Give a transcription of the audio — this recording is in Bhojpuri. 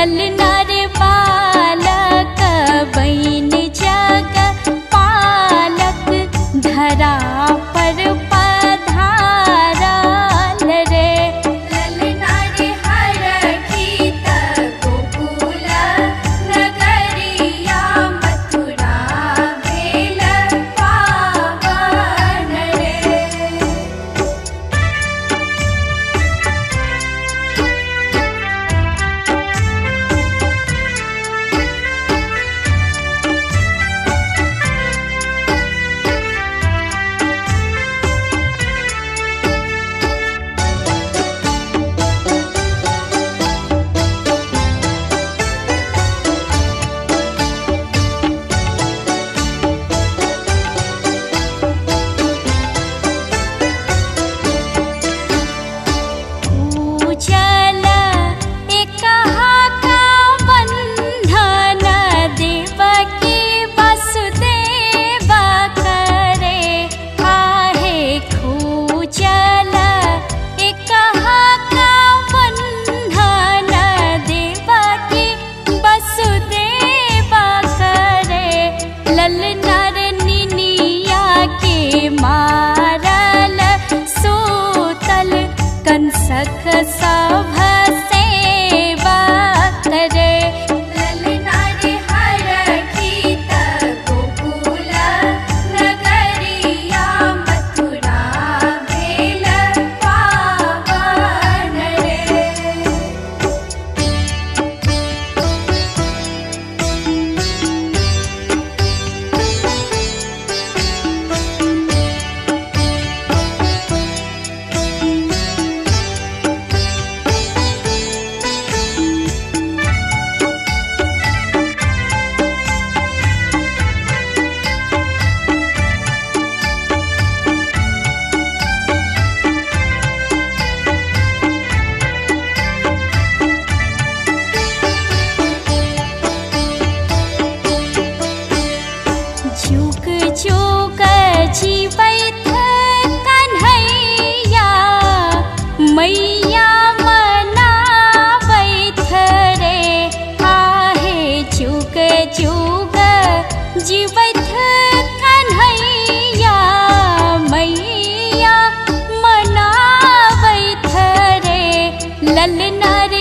ललना रे बालक बन जग पालक धरा पर पधारल रे। ललना रे हरखित गोकुल नगरिया मथुरा भेल पावन रे। चल एकहा का बंधन देवकी वसुदेव करे आहे खूचल एकहा का बंधन देवकी वसुदेव करे। ललना रे निनिया के मारल सूतल कंसक सभ सेवा करे। ललना रे हरखित गोकुल नगरिया मथुरा भेल पावन रे। जुग जुग जीवैत कन्हैया मैया मनावैत रे आहे। जुग जुग जीवैत कन्हैया मैया मनावैत रे। ललना रे